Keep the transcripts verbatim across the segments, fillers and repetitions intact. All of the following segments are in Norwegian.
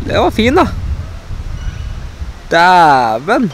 Det var fin da. Dæven.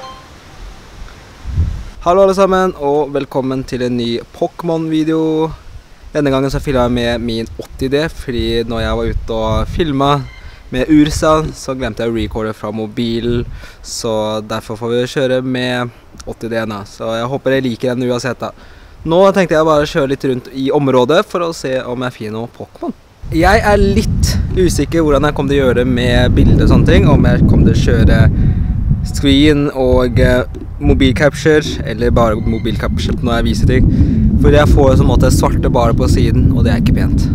Hallo alle sammen, og velkommen til en ny Pokémon-video. Denne gangen så filmet jeg med min åtti D, fordi når jeg var ute og filmet med Ursa, så glemte jeg å recorde fra mobilen, så derfor får vi kjøre med åtti D nå. Så jeg håper jeg liker den uansett da. Nå tenkte jeg bare kjøre litt rundt i området for å se om jeg finner noen Pokémon. Jeg er litt usikker hvordan jeg kommer til å gjøre det med bilder og sånne ting, om jeg kommer til å kjøre screen og uh, mobilcapture, eller bare mobilcapture når jeg viser ting. For jeg får sånn måte svarte bare på siden, og det er ikke pent.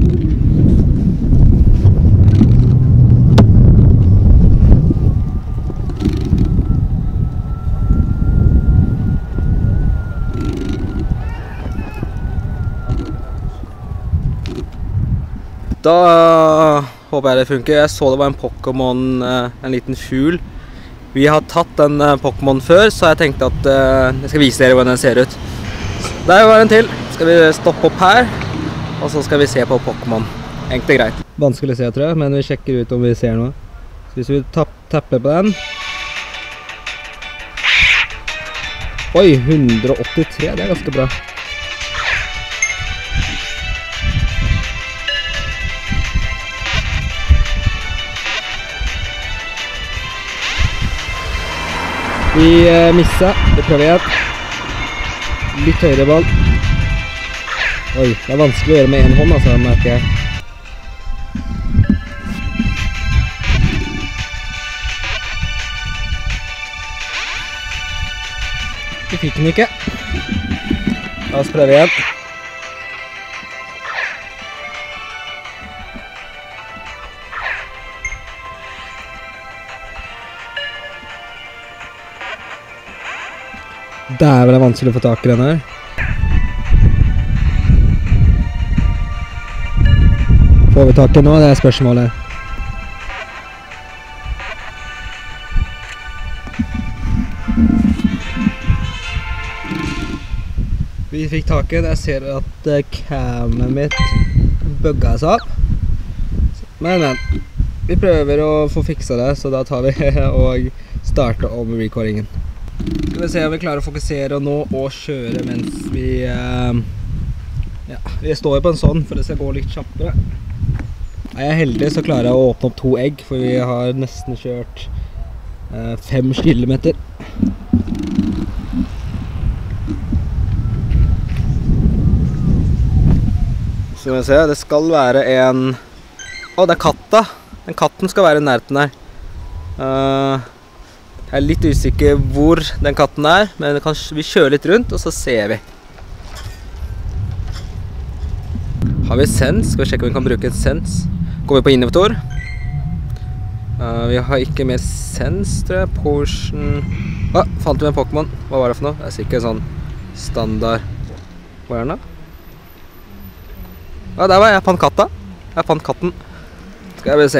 Da uh, håper jeg det funker. Jeg så det var en Pokémon, uh, en liten fugl. Vi har tatt den uh, Pokémon før, så jeg tenkte at uh, jeg skal vise dere hvordan den ser ut. Der var en til. Skal vi stoppe opp her, og så skal vi se på Pokémon. Enkelt og greit. Vanskelig å se, tror jeg, men vi sjekker ut om vi ser noe. Så hvis vi tapper på den. Oi, hundre åttitre, det er ganske bra. Vi uh, misset, vi prøver igjen. Litt høyere ball. Oi, det er vanskelig å gjøre med en hånd, altså, merker jeg. Vi fikk den ikke. La oss prøve igjen. Dæven, det er vanskelig å få tak i den her. Får vi tak i nå? Det er spørsmålet. Vi fikk tak i det. Jeg ser at camet mitt bugget seg opp. Men, men, vi prøver å få fiksa det, så da tar vi og starter om recordingen. Skal vi se om vi klarer å fokusere nå og kjøre mens vi uh, ja, vi står på en sånn for det skal gå litt kjappere. Er jeg heldig så klarer jeg å åpne opp to egg, for vi har nesten kjørt uh, fem kilometer. Så vi ser, det skal være en å, det er katta. Den katten skal være i nærheten her. uh, Jeg er litt usikker hvor den katten er, men kan vi kjøre litt rundt, og så ser vi. Har vi sens? Skal vi sjekke om vi kan bruke et sens? Går vi på innovator? Uh, vi har ikke mer sens, tror jeg. Potion... Å, ah, fant vi en Pokémon. Hva var det for noe? Det er sikkert sånn standard... Hvor er den da? Ja, ah, der var jeg. Jeg fant katta. Jeg fant katten. Skal vi se...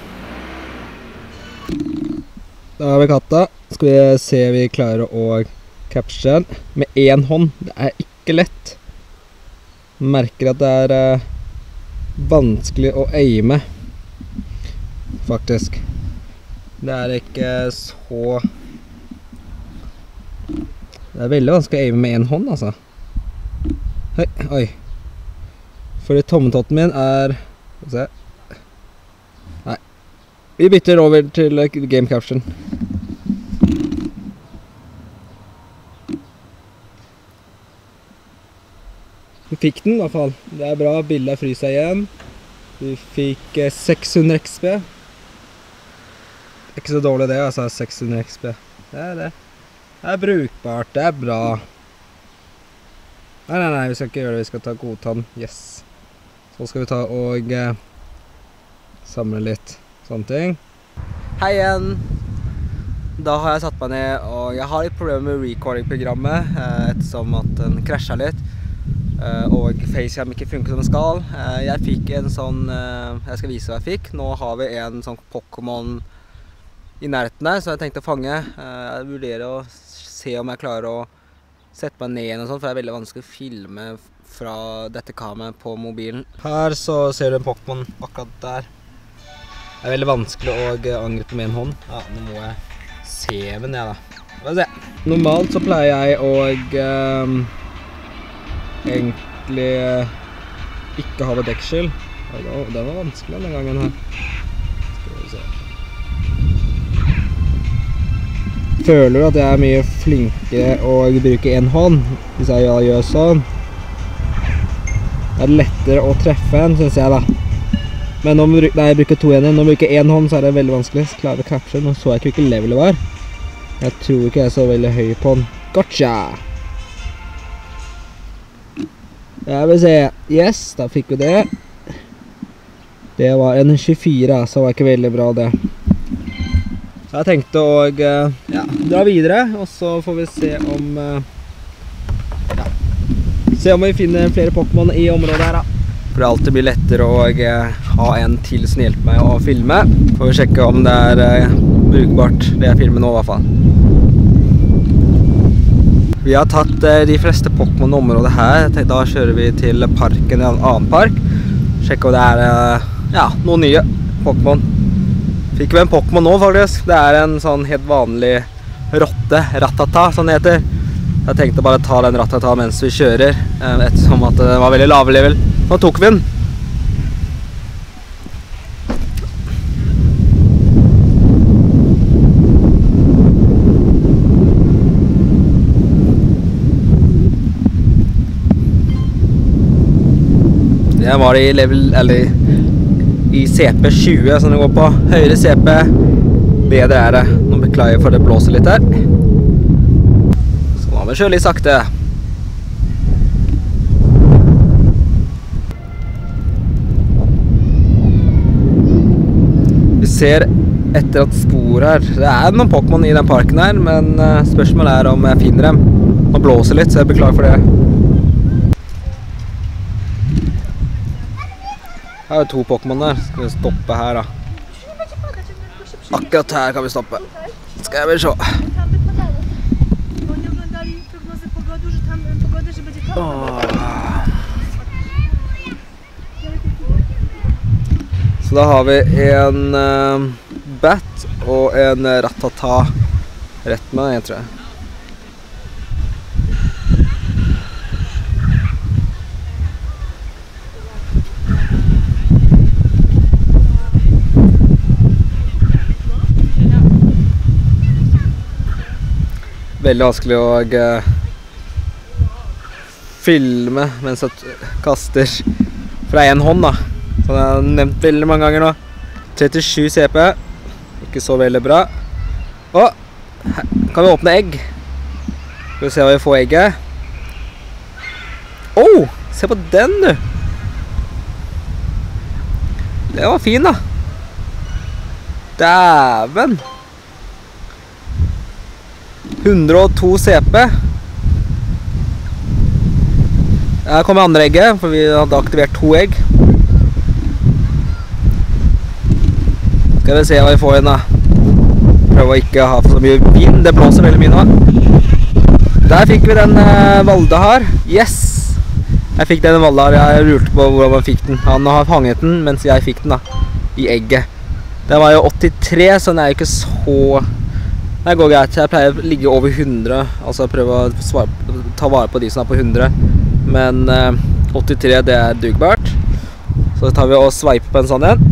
Da har vi katta. Skal vi se om vi klarer å capture den med en hånd. Det er ikke lett. Merker at det er uh, vanskelig å aime. Faktisk. Det er ikke så... Det er veldig vanskelig å aime med en hånd, altså. Hei, oi. Fordi tommetotten min er... Skal vi se. Vi bytter over til game caption. Vi fikk den i hvert fall. Det er bra, bildet fryser igjen. Vi fikk eh, seks hundre X P. Ikke så dårlig det, altså, seks hundre X P. Det er det. Det er brukbart, det er bra. Nei, nei, nei, vi skal ikke gjøre det, vi skal ta godtann. Yes. Så skal vi ta og eh, samle litt. Sånne ting. Hei igjen! Da har jeg satt meg ned, og jeg har litt problemer med recording-programmet, eh, ettersom at den krasjet litt, eh, og Facecam ikke funker som den skal. Eh, jeg fikk en sånn, eh, jeg skal vise hva jeg fikk. Nå har vi en sånn Pokémon i nærheten der, så jeg tenkte å fange. Eh, jeg vurderer å se om jeg klarer å sette meg ned igjen og sånt, for det er veldig vanskelig å filme fra dette kameraet på mobilen. Her så ser du en Pokémon akkurat der. Det er veldig vanskelig å angripe med en hånd. Ja, nå må jeg se med den, jeg da. Hva se. Normalt så pleier jeg å um, egentlig ikke ha deksel. Det var vanskelig denne gangen her. Skal vi se. Føler du at jeg er mye flinkere å bruke en hånd hvis jeg gjør sånn? Det er lettere å treffe en, synes jeg da. Men når jeg bruker to hender, når jeg bruker en hånd så er det veldig vanskelig. Så klarer jeg å capture. Nå så jeg ikke hvilken level det var. Jeg tror ikke jeg er så veldig høy på den. Gotcha! Jeg vil se. Yes, da fikk vi det. Det var en tjuefire, så var ikke veldig bra det. Så jeg tenkte å ja, dra videre, og så får vi se om ja, se om vi finner flere Pokémon i området her da. For det alltid blir lettere å ha en til som hjelper meg å filme. Får vi sjekke om det er brukbart det jeg filmer nå i hvert fall. Vi har tatt de fleste Pokémon i området her. Da kjører vi til parken, en annen park. Sjekke om det er ja, noen nye Pokémon. Fikk vi en Pokémon nå faktisk. Det er en sånn helt vanlig rotte, Rattata som det heter. Jeg tenkte bare ta den Rattata mens vi kjører, ettersom at det var veldig lave level. Nå tok vi den. Jeg var i level, eller i C P tjue som det går på. Høyere C P, bedre er det. Nå beklager jeg for det blåser litt her. Så må vi kjøre litt sakte. Vi ser etter et spor her. Det er noen Pokémon i den parken her, men spørsmålet er om jeg finner dem. Nå blåser litt, så jeg beklager for det. Her er to Pokémon der. Skal vi stoppe her da. Akkurat her kan vi stoppe. Skal jeg vel se. Så da har vi en uh, bat og en Rattata rett med den, tror jeg. Veldig vanskelig å uh, filme mens jeg kaster fra en hånd da. Som jeg har nevnt veldig mange ganger nå. trettisju C P. Ikke så veldig bra. Og her kan vi åpne egg. Skal vi se hva vi får egget. Åh, oh, se på den du. Det var fin da. Dæven. hundre og to C P. Her kommer andre egget, for vi hadde aktivert to egg. Skal vi se hva vi får inn da. Prøv å ikke ha for så mye vind, det blåser veldig mye nå. Der fikk vi den uh, Valdahar. Yes! Jeg fikk den Valdahar, jeg lurte på hvordan man fikk den. Han har fanget den, mens jeg fikk den da, i egget. Den var jo åttitre, så den er jo ikke så... Det går greit, jeg pleier å ligge over hundre, altså prøve å svare, ta vare på de som er på hundre. Men uh, åttitre, det er dugbart. Så tar vi og sveiper på en sånn en.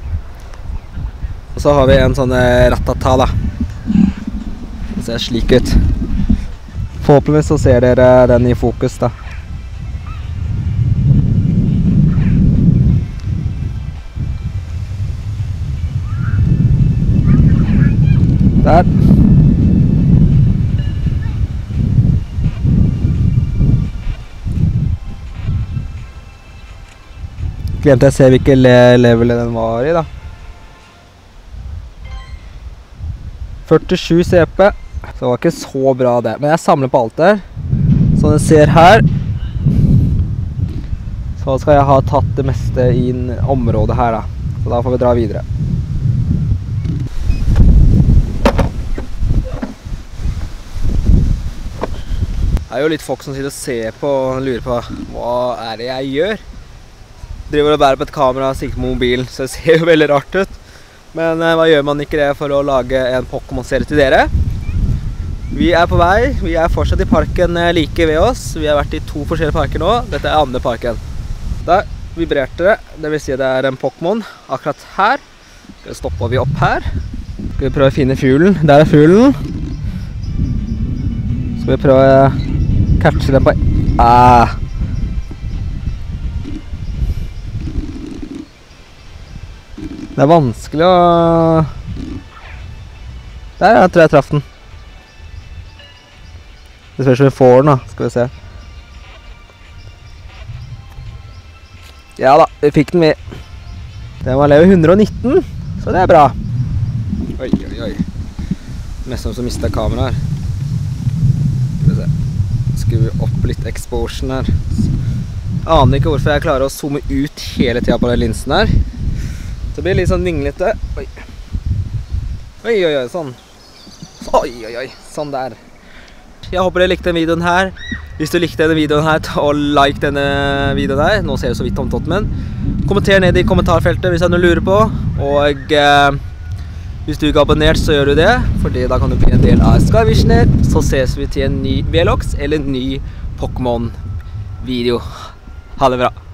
Og så har vi en sånn Rattata da. Det ser slik ut. Forhåpentligvis så ser dere den i fokus da. Der. Glemte jeg å se hvilke level den var i da. førtisju C P. Så det var ikke så bra det. Men jeg samler på alt der. Som dere ser her. Så skal jeg ha tatt det meste i området her da. Så da får vi dra videre. Det er jo litt folk som sitter og ser på og lurer på hva er det jeg gjør. Driver og bærer på et kamera og sikter på mobilen, så det ser jo veldig rart ut. Men eh, hva gjør man ikke det for å lage en Pokémon-serie til dere? Vi er på vei, vi er fortsatt i parken eh, like ved oss. Vi har vært i to forskjellige parker nå. Dette er andre parken. Der vibrerte det, det vil si det er en Pokémon akkurat her. Så stopper vi opp her. Skal vi prøve å finne fuglen? Der er fuglen. Skal vi prøve å catche den på... Ah. Det er vanskelig å... Der, jeg tror jeg traff den. Det spørs om vi får den da, skal vi se. Ja da, vi fikk den med. Den var lever hundre og nitten, så det er bra. Oi, oi, oi. Mest som så mistet kameraet her. Skal vi se. Skru opp litt exposure her. Aner ikke hvorfor jeg klarer å zoome ut hele tiden på den linsen her. Så det blir litt sånn vinglete. Oi. Oi, oi, oi, sånn. Oi, oi, oi, sånn der. Jeg håper dere likte denne videoen her. Hvis du likte denne videoen her, ta og like denne videoen her. Nå ser det så vidt om Tottenham. Kommenter ned i kommentarfeltet hvis du har noe å lure på. Og eh, hvis du ikke har abonnert, så gjør du det. Fordi da kan du bli en del av Skyvisioner. Så ses vi til en ny Vlogs eller en ny Pokémon-video. Ha det bra.